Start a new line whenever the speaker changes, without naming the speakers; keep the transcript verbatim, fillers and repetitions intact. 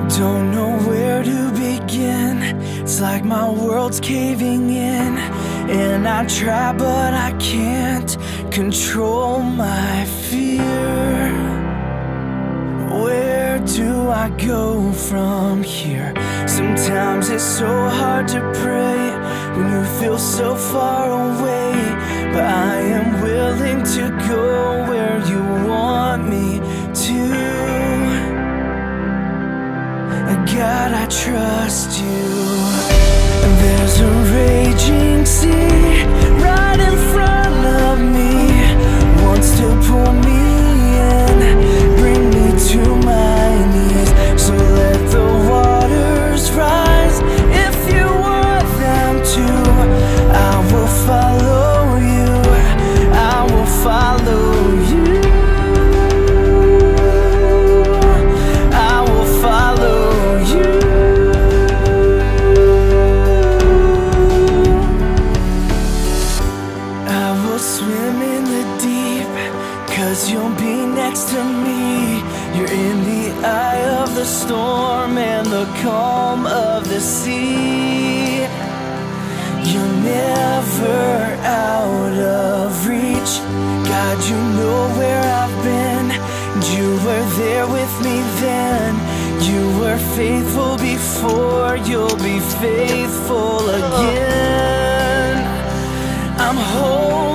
Don't know where to begin. It's like my world's caving in, and I try but I can't control my fear. Where do I go from here? Sometimes it's so hard to pray when you feel so far away, but I am willing to go where you want me to. God, I trust you. There's a raging sea right in front of me, wants to pull me in, bring me to my knees. So let the waters rise if you want them to. I will follow you, I will follow you. Swim in the deep, cause you'll be next to me. You're in the eye of the storm and the calm of the sea. You're never out of reach. God, you know where I've been, and you were there with me then. You were faithful before, you'll be faithful again. I'm holding